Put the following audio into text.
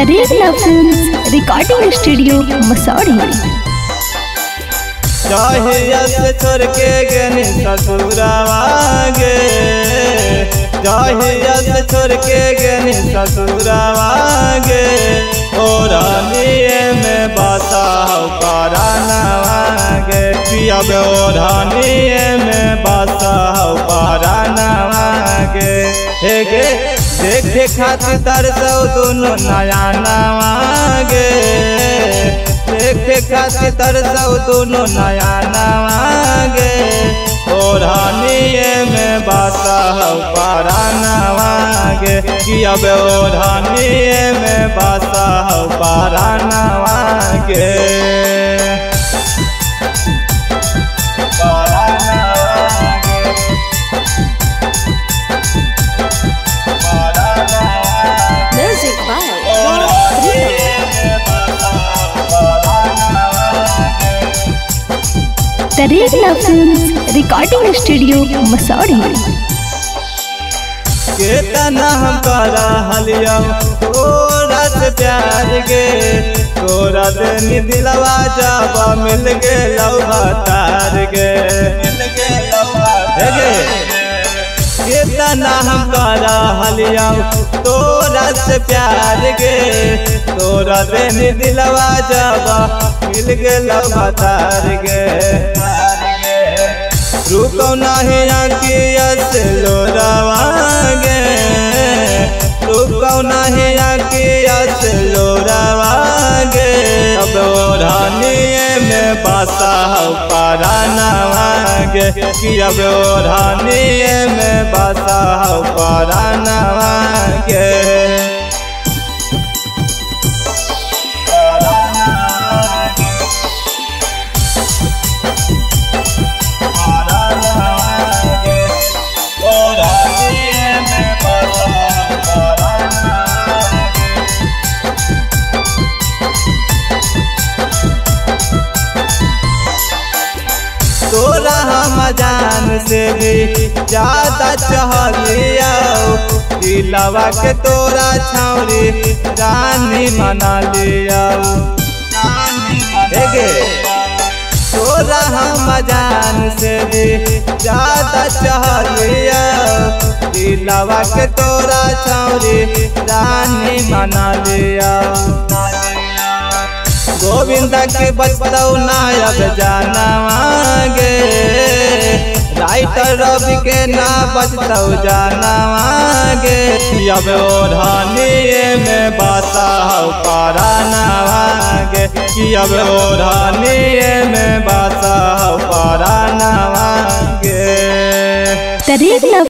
तरेगला films recording studio Masaurhi. जहिया से छोड़ के गनी ससुरावा गे, जहिया से छोड़ के गनी ससुरावा गे, ओढ़निए में बसा परानवा गे, अब ओढ़निए में बसा परानवा गे। हे गे देखे खातिर तरसौ दोनों नया नवा गे, देखे खातिर तरसौ दोनों नया नवा गे, ओढ़निए में बसा परानवा गे, कि अब ओढ़निए में बसा परानवा गे। Taregala films recording studio Masaurhi. केतना हम करा हलिया तोरा से प्यार गे, तोरा देनी दिलवा जाबा मिल गे लौहा तार गे, केतना हम करा हलिया तोरा से प्यार गे, तोरा देनी दिलवा जाबा मिल गे लौहा तार गे। रुको नहीं आकिया से लोरावा गे, रुको नहीं आकिया से लोरावा गे, अब ओढ़निए में बसा परानवा गे, कि अब ओढ़निए में बसा परानवा गे। तोरा हम जान से भी ज्यादा चहलिया, दिलवा के तोरा छौरी रानी मना लिया। तोरा हम जान से भी ज्यादा चहलिया, दिलवा के तोरा छौरी रानी मना लिया। गोविंदा के बचतौ नायब जानवा गे, राइटर रवि के ना बचतौ जानवा गे, अब ओढ़निए में बसा परानवा गे, कि अब ओढ़निए में बसा परानवा गे।